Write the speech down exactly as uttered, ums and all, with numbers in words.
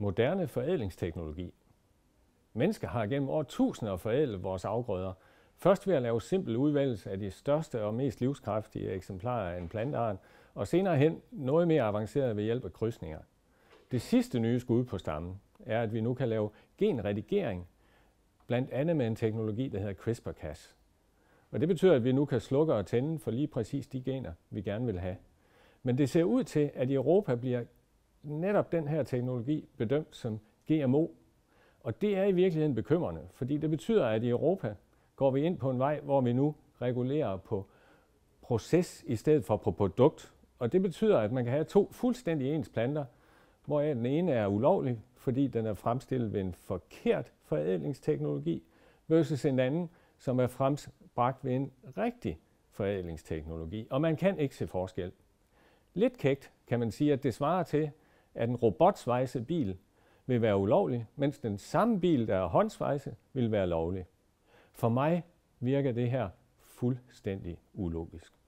moderne forædlingsteknologi. Mennesker har gennem årtusinder forædlet vores afgrøder. Først ved at lave simpel udvælgelse af de største og mest livskraftige eksemplarer af en planteart, og senere hen noget mere avanceret ved hjælp af krydsninger. Det sidste nye skud på stammen er, at vi nu kan lave genredigering, blandt andet med en teknologi, der hedder CRISPR Cas. Og det betyder, at vi nu kan slukke og tænde for lige præcis de gener, vi gerne vil have. Men det ser ud til, at i Europa bliver netop den her teknologi bedømt som G M O. Og det er i virkeligheden bekymrende, fordi det betyder, at i Europa går vi ind på en vej, hvor vi nu regulerer på proces i stedet for på produkt. Og det betyder, at man kan have to fuldstændig ens planter, hvor den ene er ulovlig, fordi den er fremstillet ved en forkert forædlingsteknologi, versus en anden, som er frembragt ved en rigtig forædlingsteknologi. Og man kan ikke se forskel. Lidt kægt kan man sige, at det svarer til, at en robotsvejset bil vil være ulovlig, mens den samme bil, der er håndsvejset, vil være lovlig. For mig virker det her fuldstændig ulogisk.